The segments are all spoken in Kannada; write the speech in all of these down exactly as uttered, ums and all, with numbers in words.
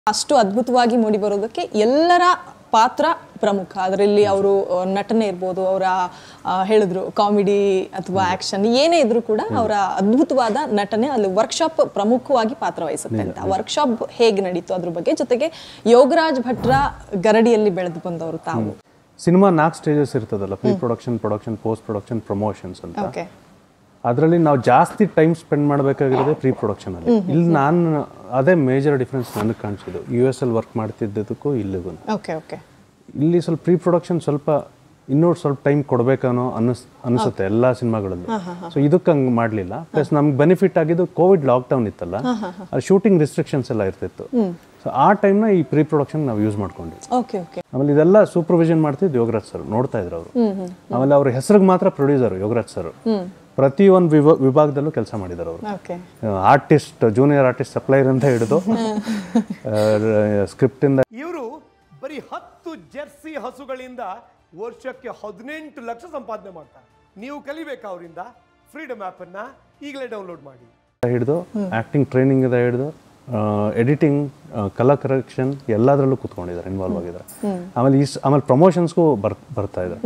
ಅಷ್ಟು ಅದ್ಭುತವಾಗಿ ಮೂಡಿ ಬರೋದಕ್ಕೆ ಎಲ್ಲರ ಪಾತ್ರ ಪ್ರಮುಖ. ಅದರಲ್ಲಿ ಅವರು ನಟನೆ ಇರ್ಬೋದು, ಅವರ ಹೇಳಿದ್ರು ಕಾಮಿಡಿ ಅಥವಾ ಆಕ್ಷನ್ ಏನೇ ಇದ್ರೂ ಕೂಡ ಅವರ ಅದ್ಭುತವಾದ ನಟನೆ ಅಲ್ಲಿ ವರ್ಕ್ಶಾಪ್ ಪ್ರಮುಖವಾಗಿ ಪಾತ್ರ ವಹಿಸುತ್ತೆ ಅಂತ. ವರ್ಕ್ಶಾಪ್ ಹೇಗೆ ನಡೀತು ಅದ್ರ ಬಗ್ಗೆ, ಜೊತೆಗೆ ಯೋಗರಾಜ್ ಭಟ್ರ ಗರಡಿಯಲ್ಲಿ ಬೆಳೆದು ಬಂದವರು ತಾವು. ಸಿನಿಮಾ ನಾಲ್ಕು ಸ್ಟೇಜಸ್ ಇರ್ತದಲ್ಲ, pre production, production, post production, promotions ಅಂತ. ಅದರಲ್ಲಿ ನಾವು ಜಾಸ್ತಿ ಟೈಮ್ ಸ್ಪೆಂಡ್ ಮಾಡಬೇಕಾಗಿರೋದೇ ಪ್ರೀ ಪ್ರೊಡಕ್ಷನ್ ಅಲ್ಲಿ. ಇಲ್ಲಿ ನಾನು ಅದೇ ಮೇಜರ್ ಡಿಫ್ರೆನ್ಸ್ ನನಗೆ ಕಾಣಿಸಿದ್ದು ಯು ಎಸ್ ಅಲ್ಲಿ ವರ್ಕ್ ಮಾಡ್ತಿದ್ದಕ್ಕೂ ಇಲ್ಲಿಗೂ. ಇಲ್ಲಿ ಸ್ವಲ್ಪ ಪ್ರೀ ಪ್ರೊಡಕ್ಷನ್ ಸ್ವಲ್ಪ ಇನ್ನೂ ಸ್ವಲ್ಪ ಟೈಮ್ ಕೊಡಬೇಕನ್ನೋ ಅನ್ನಿಸ್ ಅನಿಸುತ್ತೆ ಎಲ್ಲ ಸಿನಿಮಾಗಳಲ್ಲಿ. ಸೊ ಇದಕ್ಕೆ ಹಂಗೆ ಮಾಡಲಿಲ್ಲ. ಪ್ಲಸ್ ನಮ್ಗೆ ಬೆನಿಫಿಟ್ ಆಗಿದ್ದು ಕೋವಿಡ್ ಲಾಕ್ಡೌನ್ ಇತ್ತಲ್ಲ, ಅಲ್ಲಿ ಶೂಟಿಂಗ್ ರಿಸ್ಟ್ರಿಕ್ಷನ್ಸ್ ಎಲ್ಲ ಇರ್ತಿತ್ತು. ಸೊ ಆ ಟೈಮ್ನ ಈ ಪ್ರೀ ಪ್ರೊಡಕ್ಷನ್ ನಾವು ಯೂಸ್ ಮಾಡ್ಕೊಂಡ್ವಿ. ಆಮೇಲೆ ಇದೆಲ್ಲ ಸೂಪರ್ವಿಷನ್ ಮಾಡ್ತಿದ್ದು ಯೋಗರಾಜ್ ಸರ್, ನೋಡ್ತಾ ಇದ್ರು ಅವರು. ಆಮೇಲೆ ಅವ್ರ ಹೆಸರಿಗೆ ಮಾತ್ರ ಪ್ರೊಡ್ಯೂಸರ್ ಯೋಗರಾಜ್ ಸರ್, ಪ್ರತಿ ಒಂದು ವಿಭಾಗದಲ್ಲೂ ಕೆಲಸ ಮಾಡಿದ್ದಾರೆ ಅವರು. ಆರ್ಟಿಸ್ಟ್, ಜೂನಿಯರ್ ಆರ್ಟಿಸ್ಟ್, ಸಪ್ಲೈರ್ ಅಂತ ಹಿಡಿದು ಸ್ಕ್ರಿಪ್ಟ್ ಇಂದ. ಇವರು ಬರೀ ಹತ್ತು ಜೆರ್ಸಿ ಹಸುಗಳಿಂದ ವರ್ಷಕ್ಕೆ ಹದಿನೆಂಟು ಲಕ್ಷ ಸಂಪಾದನೆ ಮಾಡ್ತಾರೆ. ನೀವು ಕಲಿಬೇಕಾ ಅವರಿಂದ? ಫ್ರೀಡಮ್ ಆಪ್ ಅನ್ನ ಈಗಲೇ ಡೌನ್ಲೋಡ್ ಮಾಡಿ. ಹಿಡಿದು ಆಕ್ಟಿಂಗ್ ಟ್ರೈನಿಂಗ್ ಇಂದ ಹಿಡಿದು ಎಡಿಟಿಂಗ್, ಕಲರ್ ಕರೆಕ್ಷನ್ ಎಲ್ಲದರಲ್ಲೂ ಕೂತ್ಕೊಂಡಿದ್ದಾರೆ, ಇನ್ವಾಲ್ವ್ ಆಗಿದ್ದಾರೆ. ಆಮೇಲೆ ಈ ಆಮೇಲೆ ಪ್ರಮೋಷನ್ಸ್ಗೂ ಬರ್ ಬರ್ತಾ ಇದ್ದಾರೆ.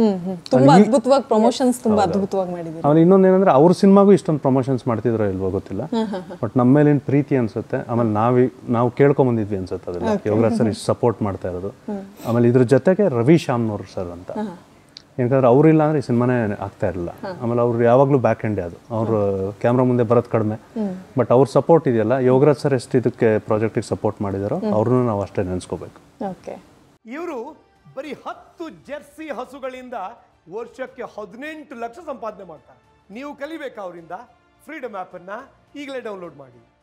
ಆಮೇಲೆ ಇನ್ನೊಂದು ಏನಂದ್ರೆ ಅವ್ರ ಸಿನಿಮಾಗೂ ಇಷ್ಟೊಂದು ಪ್ರಮೋಷನ್ಸ್ ಮಾಡ್ತಿದ್ರೋ ಇಲ್ವೋ ಗೊತ್ತಿಲ್ಲ, ಬಟ್ ನಮ್ಮ ಮೇಲಿನ ಪ್ರೀತಿ ಅನ್ಸುತ್ತೆ. ಆಮೇಲೆ ನಾವಿ ನಾವು ಕೇಳ್ಕೊಂಡ್ ಬಂದಿದ್ವಿ ಅನ್ಸುತ್ತೆ ಅದೆಲ್ಲ, ಯೋಗರಾಜ್ ಸರ್ ಇಷ್ಟು ಸಪೋರ್ಟ್ ಮಾಡ್ತಾ ಇರೋದು. ಆಮೇಲೆ ಇದ್ರ ಜೊತೆಗೆ ರವಿ ಶ್ಯಾಮ್ನವ್ರು ಸರ್ ಅಂತ, ಯಾಕಂದ್ರೆ ಅವ್ರಿಲ್ಲ ಅಂದ್ರೆ ಈ ಸಿನಿಮಾನೇ ಆಗ್ತಾ ಇರಲಿಲ್ಲ. ಆಮೇಲೆ ಅವ್ರು ಯಾವಾಗಲೂ ಬ್ಯಾಕ್ ಎಂಡ್, ಅದು ಅವ್ರು ಕ್ಯಾಮ್ರಾ ಮುಂದೆ ಬರೋದು ಕಡಿಮೆ, ಬಟ್ ಅವ್ರ ಸಪೋರ್ಟ್ ಇದೆಯಲ್ಲ, ಯೋಗರಾಜ್ ಸರ್ ಎಷ್ಟು ಇದಕ್ಕೆ ಪ್ರಾಜೆಕ್ಟಿಗೆ ಸಪೋರ್ಟ್ ಮಾಡಿದಾರೋ ಅವ್ರನ್ನೂ ನಾವು ಅಷ್ಟೇ ನೆನೆಸ್ಕೋಬೇಕು. ಇವರು ಬರೀ ಹತ್ತು ಜೆರ್ಸಿ ಹಸುಗಳಿಂದ ವರ್ಷಕ್ಕೆ ಹದಿನೆಂಟು ಲಕ್ಷ ಸಂಪಾದನೆ ಮಾಡ್ತಾರೆ. ನೀವು ಕಲಿಬೇಕಾ ಅವರಿಂದ? ಫ್ರೀಡಮ್ ಆಪ್ ಅನ್ನ ಈಗಲೇ ಡೌನ್ಲೋಡ್ ಮಾಡಿ.